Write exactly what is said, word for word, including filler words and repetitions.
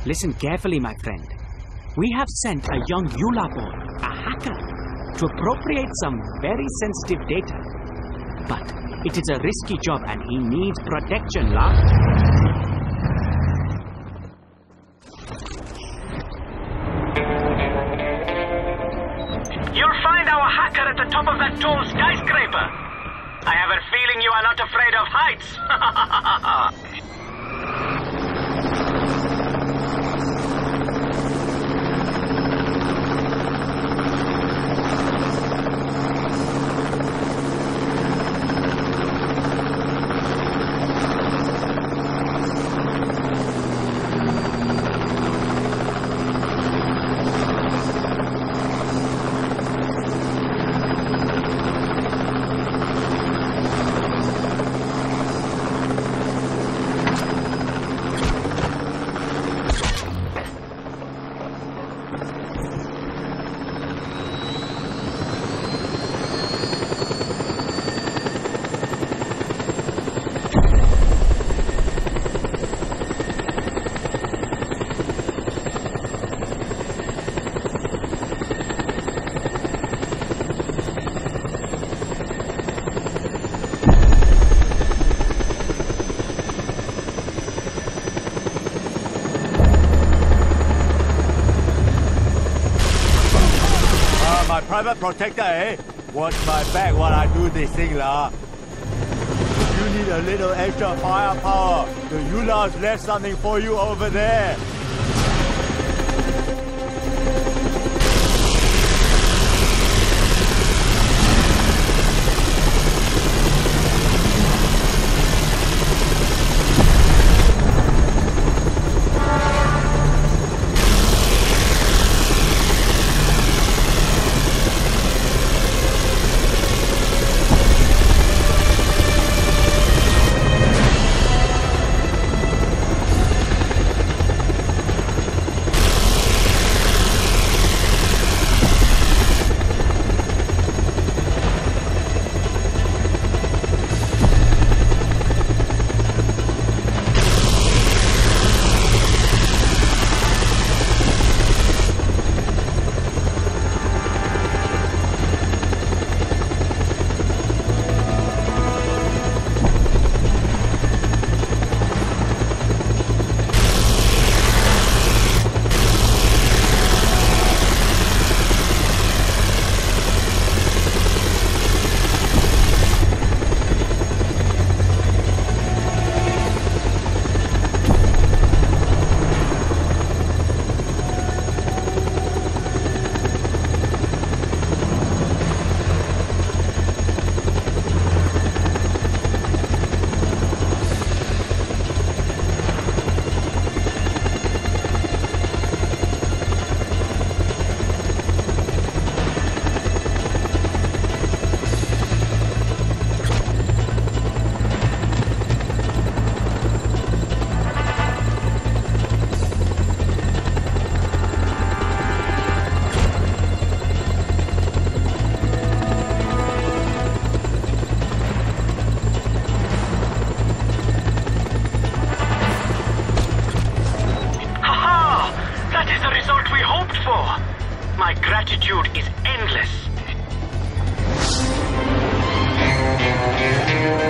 Listen carefully, my friend. We have sent a young Eula boy, a hacker, to appropriate some very sensitive data. But it is a risky job and he needs protection, La. You'll find our hacker at the top of that tall skyscraper. I have a feeling you are not afraid of heights. Private protector, eh? Watch my back while I do this thing, lah. You need a little extra firepower. The Eula's left something for you over there. My gratitude is endless.